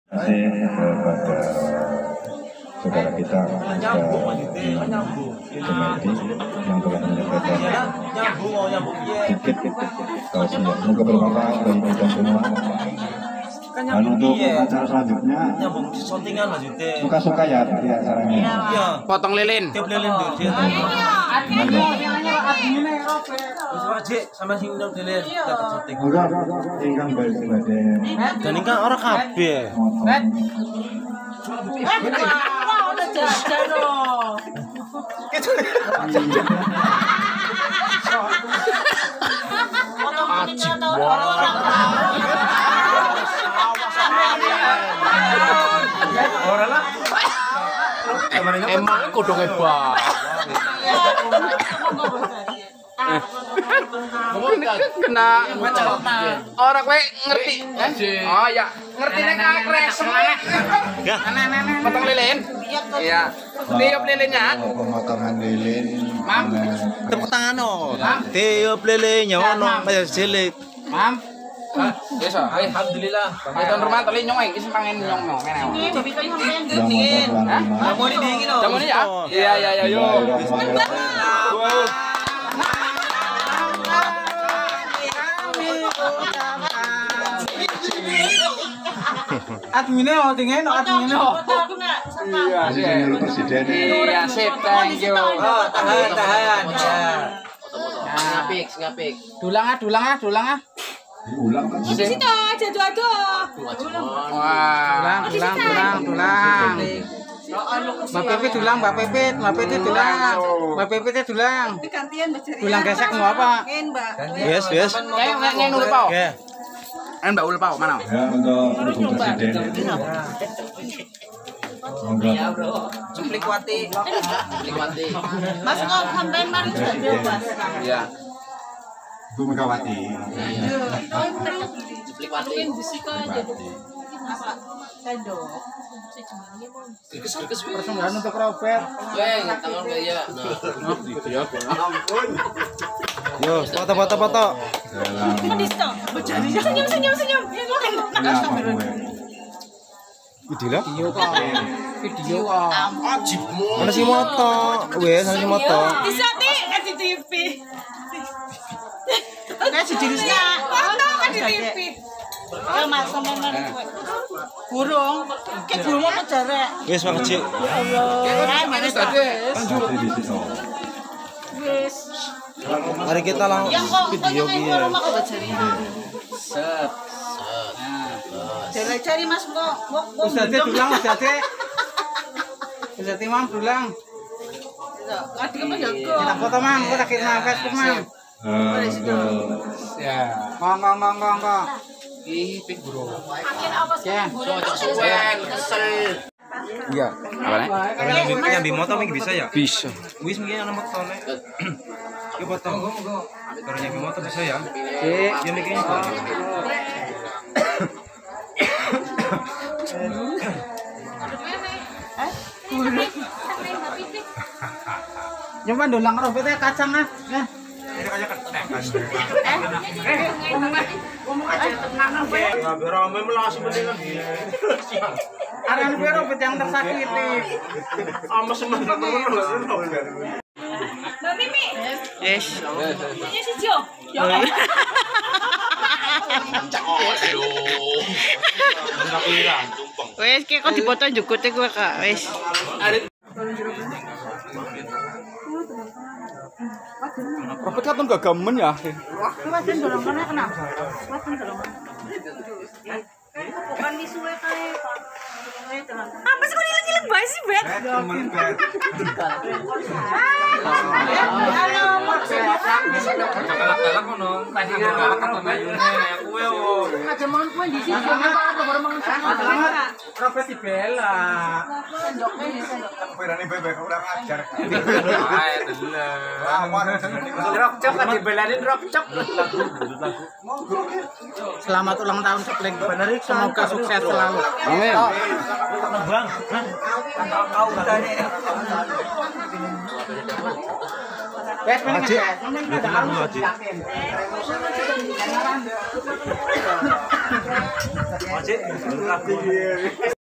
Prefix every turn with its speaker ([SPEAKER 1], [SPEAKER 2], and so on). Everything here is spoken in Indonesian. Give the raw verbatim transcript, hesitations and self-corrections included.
[SPEAKER 1] kasih kepada saudara kita Jumedi yang telah menyampaikan sedikit tausiah. Semoga bermanfaat bagi kita semua. Dan untuk acara selanjutnya suka-suka ya di acaranya.
[SPEAKER 2] Potong lilin.
[SPEAKER 3] Tiup lilin tuh dia. Sama sing tiup lilin dapat syuting.
[SPEAKER 1] Udah ingkang baik sebagai
[SPEAKER 3] Dan ini kan orang kabeh.
[SPEAKER 4] udah jajan loh.
[SPEAKER 2] Ajib
[SPEAKER 3] Orang lah.
[SPEAKER 2] emang kodong hebat. Kena orang kowe ngerti. Oh ya, ngerti nek kres. Potong lilin. Iya. Tiup lilinnya.
[SPEAKER 1] pemotongan lilin.
[SPEAKER 2] Mam.
[SPEAKER 3] Tepuk tangan no. Tiup lilinnya ono kaya cilik.
[SPEAKER 2] Mam. Yes, alhamdulillah. Tuan rumah tadi nyong iki pengen nyong-nyong kene.
[SPEAKER 1] Dingin.
[SPEAKER 3] Kamu ini dingin loh.
[SPEAKER 2] Jamu ya? Iya iya iya yo.
[SPEAKER 5] Adminnya oh dingin, adminnya oh.
[SPEAKER 1] Iya, Presiden Presiden.
[SPEAKER 2] Iya, sip, thank you.
[SPEAKER 3] Oh, tahan, tahan.
[SPEAKER 2] Ngapik, ngapik. Dulang ah, dulang ah, dulang ah.
[SPEAKER 1] Diulang kan.
[SPEAKER 4] Di situ aja aduh.
[SPEAKER 2] Wah, dulang, dulang, dulang, dulang. Mbak Pipit dulang, Mbak Pipit, Mbak Pipit dulang, Mbak Pipit dulang. Dulang gesek mau apa?
[SPEAKER 3] Yes, yes.
[SPEAKER 2] Kayak neng nul pau.
[SPEAKER 3] Oke.
[SPEAKER 2] En Mbak Ul pau mana?
[SPEAKER 1] Ya untuk Ibu Presiden. Monggo.
[SPEAKER 2] Suplikwati. Suplikwati.
[SPEAKER 4] Mas kok sampean mari bebas.
[SPEAKER 2] Iya.
[SPEAKER 1] Bu Megawati.
[SPEAKER 2] Suplikwati.
[SPEAKER 5] Persembahan untuk Robert.
[SPEAKER 2] Weh, tangan ya.
[SPEAKER 3] Yo, foto foto foto.
[SPEAKER 4] Senyum senyum senyum.
[SPEAKER 3] Video lah.
[SPEAKER 5] Video kok. Video kok.
[SPEAKER 2] Ajib.
[SPEAKER 3] Mana si moto? Wes, mana si moto?
[SPEAKER 4] Bisa nih di T V.
[SPEAKER 5] Kayak sejenisnya.
[SPEAKER 4] Foto kan di T V. Ya mas sampean mari kowe. Burung. Ki burung apa jarek?
[SPEAKER 3] Wes, makasih.
[SPEAKER 4] Allah.
[SPEAKER 2] Mana tadi?
[SPEAKER 1] Sampai di situ.
[SPEAKER 4] Wis.
[SPEAKER 3] Mari kita langsung
[SPEAKER 4] Yang kok
[SPEAKER 3] video
[SPEAKER 4] kok
[SPEAKER 3] biar.
[SPEAKER 4] rumah kok jari.
[SPEAKER 2] Set.
[SPEAKER 4] Cari-cari mas kok.
[SPEAKER 5] Ustadz dulang, Ustadz. Ustadz Imam dulang.
[SPEAKER 4] Adik apa ya
[SPEAKER 5] Kita foto mang, kita kirim Facebook mang.
[SPEAKER 2] Ya.
[SPEAKER 5] Ngong ngong ngong ngong ngong.
[SPEAKER 2] Ih, pik bro.
[SPEAKER 4] Makin apa sih?
[SPEAKER 5] Ya.
[SPEAKER 2] Suwen, kesel. Iya. Apa nih?
[SPEAKER 3] Yang di, yang di motor mungkin bisa ya?
[SPEAKER 2] Bisa.
[SPEAKER 3] Wis mungkin ada motor nih. Yuk foto. Kalau yang di motor bisa ya?
[SPEAKER 5] Cik.
[SPEAKER 3] Ya mikirnya kok.
[SPEAKER 5] Coba dulang Robert ya kacang ah. Nah.
[SPEAKER 3] Ini aja kan.
[SPEAKER 4] Ngomong aja tenang apa ya?
[SPEAKER 3] Ya biar rame melas mendingan dia.
[SPEAKER 5] Arang Robert yang tersakiti.
[SPEAKER 3] Ama semen-semen
[SPEAKER 4] Mbak Mimi.
[SPEAKER 5] Yes.
[SPEAKER 4] Ini si Jo. Ya.
[SPEAKER 6] Wes ki kok dipoto jukute kowe Kak. Wes.
[SPEAKER 2] Robert kan enggak gamen ya.
[SPEAKER 4] Mas dorong mana kenapa? Mas dorong. Bukan disuwe kae, Pak. Apa sih kok ilang-ilang bae sih, Bet?
[SPEAKER 1] Teman Bet.
[SPEAKER 4] Halo, maksudnya
[SPEAKER 3] galak-galak kono. Tadi galak apa mayune kowe oh.
[SPEAKER 4] aja mau kowe di sini apa baru mangan.
[SPEAKER 5] Robert dibela.
[SPEAKER 4] Sendoknya di sendok.
[SPEAKER 1] Berani bebek udah ngajar.
[SPEAKER 3] Ae tenan.
[SPEAKER 5] Drop cok kan dibelani drop cok. Selamat ulang tahun Seplek. Semoga sukses selalu.
[SPEAKER 2] Amin.
[SPEAKER 3] Bang, kau tadi.
[SPEAKER 5] Bes mana
[SPEAKER 3] Haji.
[SPEAKER 5] ada kamu yakin.
[SPEAKER 3] Masih.